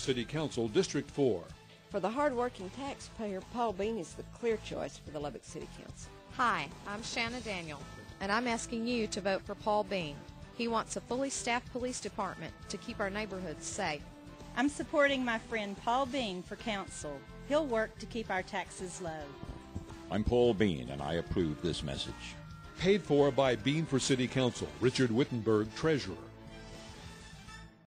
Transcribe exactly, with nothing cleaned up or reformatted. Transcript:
City Council, District four. For the hard-working taxpayer, Paul Beane is the clear choice for the Lubbock City Council. Hi, I'm Shanna Daniel, and I'm asking you to vote for Paul Beane. He wants a fully staffed police department to keep our neighborhoods safe. I'm supporting my friend Paul Beane for council. He'll work to keep our taxes low. I'm Paul Beane, and I approve this message. Paid for by Beane for City Council, Richard Wittenberg, Treasurer.